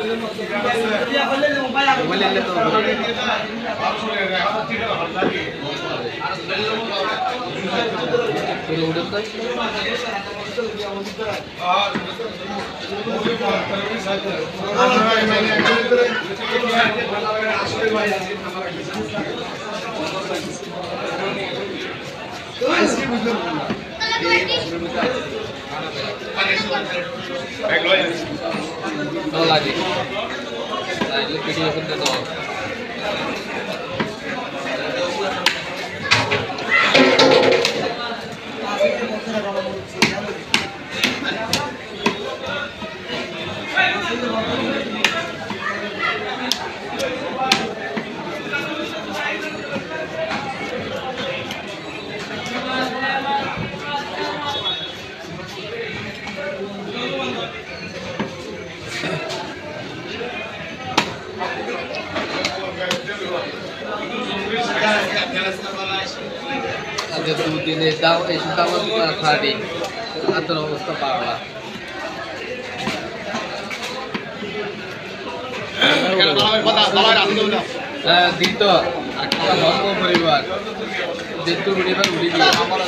lagi video konten to দুদিনে দাও এই দাম খাবি আতর অবস্থা পাগলা দিত ধর্ম পরিবার দিত পরিবার উড়ি দিয়ে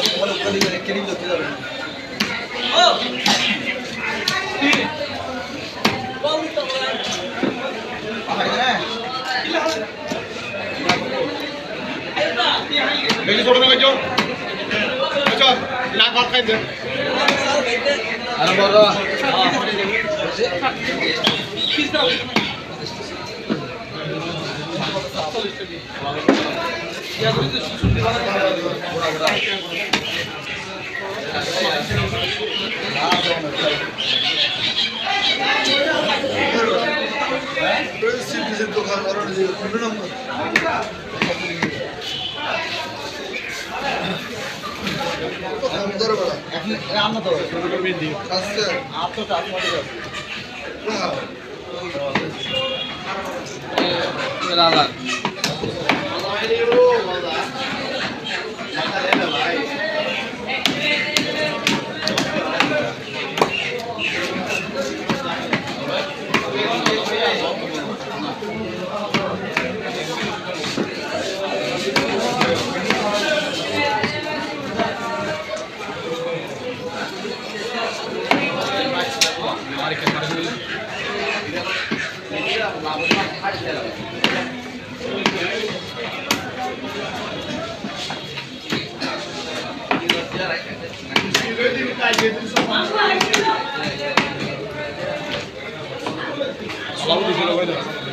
Lagi sorang lagi jom. Macam nak buat kain dia. Ada baru. Selalu di sini